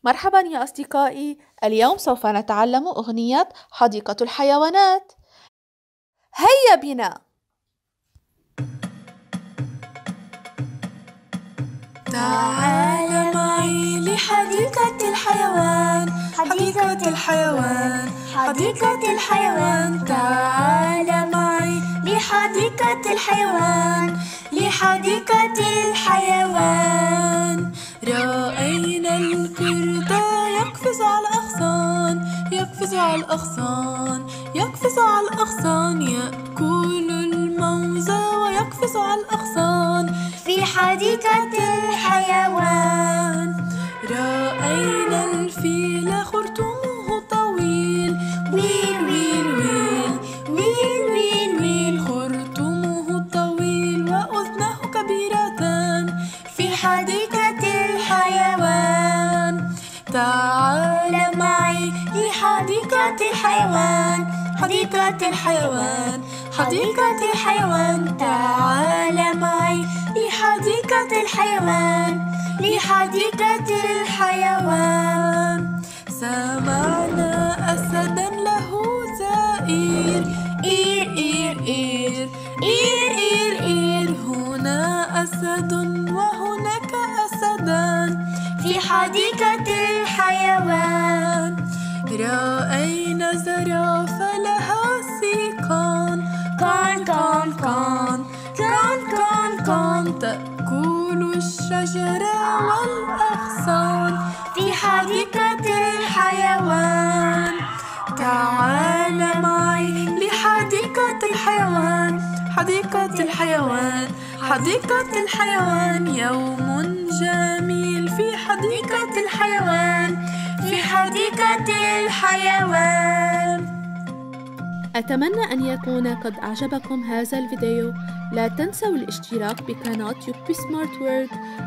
مرحبا يا أصدقائي، اليوم سوف نتعلم أغنية حديقة الحيوانات. هيا بنا! تعال معي لحديقة الحيوان، حديقة الحيوان، حديقة الحيوان. تعال معي لحديقة الحيوان، لحديقة الحيوان. رأينا القرد يقفز على الأغصان، يقفز على الأغصان، يقفز على الأغصان. يأكل الموز ويقفز على الأغصان في حديقة الحيوان. رأينا الفيل خرطومه طويل، ويل ويل ويل ويل ويل ويل. خرطومه طويل وأذنه كبيرتان في حديقة الحيوان. تعال معي لحديقة الحيوان، حديقة الحيوان، حديقة الحيوان. تعال معي لحديقة الحيوان، لحديقة الحيوان. سمعنا أسدا له زئير، إير إير إير إير إير إير. هنا أسد وهناك أسدان في حديقة الحيوان. رأينا زرافة لها سيقان، كان كان كان كان كان كان. تأكل الشجر والأغصان في حديقة الحيوان. تعال معي لحديقة الحيوان، حديقة الحيوان، حديقة الحيوان. يوم جميل في حديقة الحيوان، في حديقة الحيوان. أتمنى أن يكون قد أعجبكم هذا الفيديو. لا تنسوا الاشتراك بقناة يوبي سمارت وورد.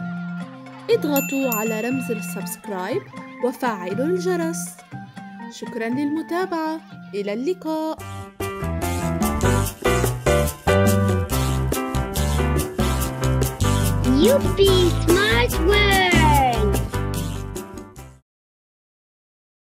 اضغطوا على رمز السبسكرايب وفعلوا الجرس. شكرا للمتابعة. إلى اللقاء. يوبي سمارت وورد.